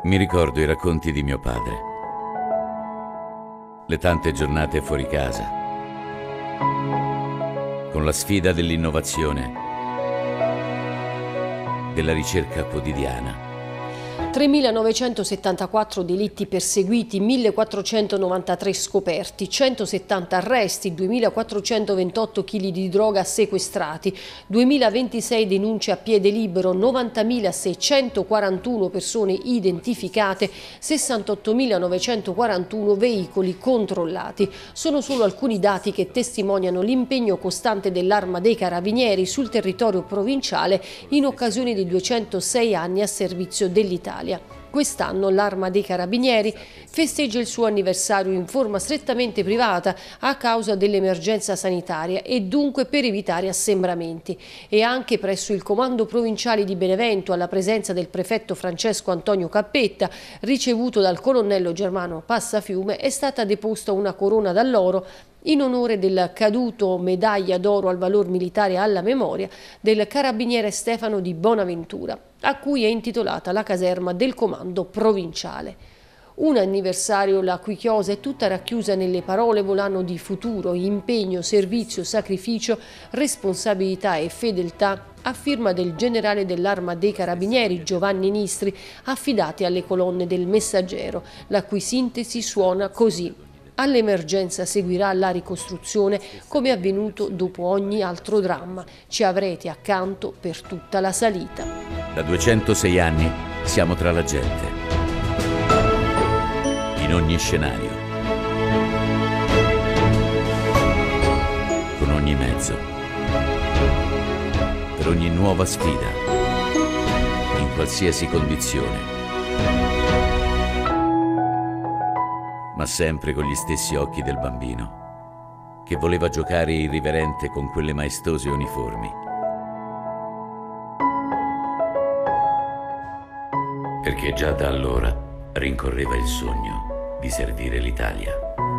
Mi ricordo i racconti di mio padre, le tante giornate fuori casa, con la sfida dell'innovazione, della ricerca quotidiana. 3.974 delitti perseguiti, 1.493 scoperti, 170 arresti, 2.428 kg di droga sequestrati, 2.026 denunce a piede libero, 90.641 persone identificate, 68.941 veicoli controllati. Sono solo alcuni dati che testimoniano l'impegno costante dell'Arma dei Carabinieri sul territorio provinciale in occasione dei 206 anni a servizio dell'Italia. Quest'anno l'Arma dei Carabinieri festeggia il suo anniversario in forma strettamente privata a causa dell'emergenza sanitaria e dunque per evitare assembramenti. E anche presso il Comando Provinciale di Benevento, alla presenza del prefetto Francesco Antonio Cappetta, ricevuto dal colonnello Germano Passafiume, è stata deposta una corona d'alloro in onore del caduto medaglia d'oro al valor militare alla memoria del carabiniere Stefano di Bonaventura, a cui è intitolata la caserma del comando provinciale. Un anniversario la cui chiosa è tutta racchiusa nelle parole volano di futuro, impegno, servizio, sacrificio, responsabilità e fedeltà a firma del generale dell'Arma dei Carabinieri Giovanni Nistri, affidati alle colonne del Messaggero, la cui sintesi suona così: all'emergenza seguirà la ricostruzione, come è avvenuto dopo ogni altro dramma. Ci avrete accanto per tutta la salita. Da 206 anni siamo tra la gente, in ogni scenario, con ogni mezzo, per ogni nuova sfida, in qualsiasi condizione, ma sempre con gli stessi occhi del bambino che voleva giocare irriverente con quelle maestose uniformi. Perché già da allora rincorreva il sogno di servire l'Italia.